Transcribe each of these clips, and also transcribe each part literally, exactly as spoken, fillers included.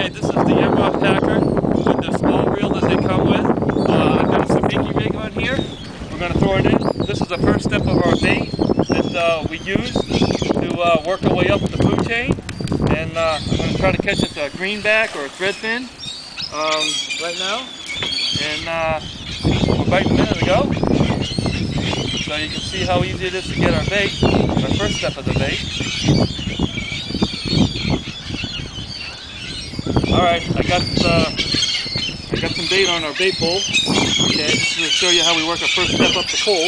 Okay, this is the emmrod packer with the small reel that they come with. Uh, I've got a sabiki rig on here. We're going to throw it in. This is the first step of our bait that uh, we use to uh, work our way up the food chain. And uh, I'm going to try to catch this a greenback or a threadfin um, right now. And uh, we're biting a minute ago. So you can see how easy it is to get our bait, our first step of the bait. Alright, I got uh, I got some bait on our bait pole. Okay, just to show you how we work our first step up the pole.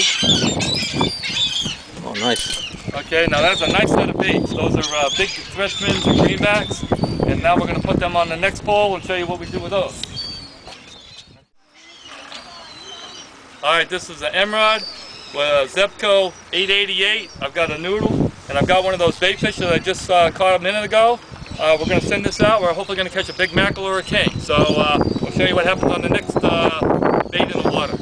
Oh, nice. Okay, now that's a nice set of baits. Those are uh, big threadfins and greenbacks. And now we're going to put them on the next pole and show you what we do with those. Alright, this is an emmrod with a Zebco eight eighty-eight. I've got a noodle, and I've got one of those bait fish that I just uh, caught a minute ago. Uh, we're going to send this out. We're hopefully going to catch a big mackerel or a king. So uh, we'll show you what happens on the next uh, bait in the water.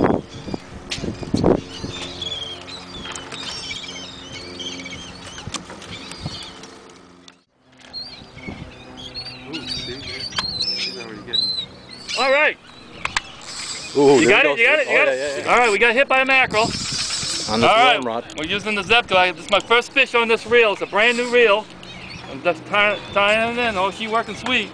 Ooh, see? She's already getting it. All right. Ooh, you got it? You got it? You oh, got yeah, it? yeah, yeah. All right, we got hit by a mackerel. On the All right, rod. we're using the Zebco. This is my first fish on this reel. It's a brand new reel. I'm just tying, tying it in. Oh, she's working sweet.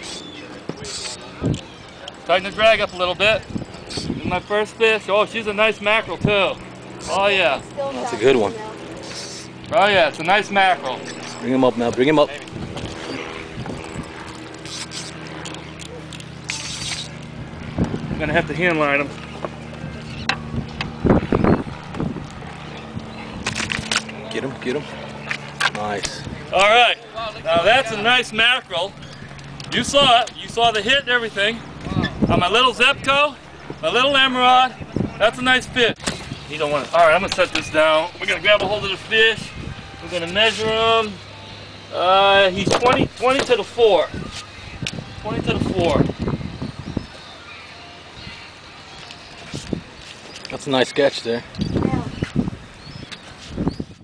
Tighten the drag up a little bit. This is my first fish. Oh, she's a nice mackerel too. Oh yeah. That's a good one. Oh yeah, it's a nice mackerel. Bring him up now. Bring him up. I'm gonna have to hand line him. Get him. Get him. Nice. All right. Now that's a nice mackerel. You saw it. You saw the hit and everything. On my little Zebco, my little emmrod. That's a nice fish. You don't want it. All right, I'm gonna set this down. We're gonna grab a hold of the fish. We're gonna measure him. Uh, he's twenty, twenty to the four. twenty to the four. That's a nice sketch there.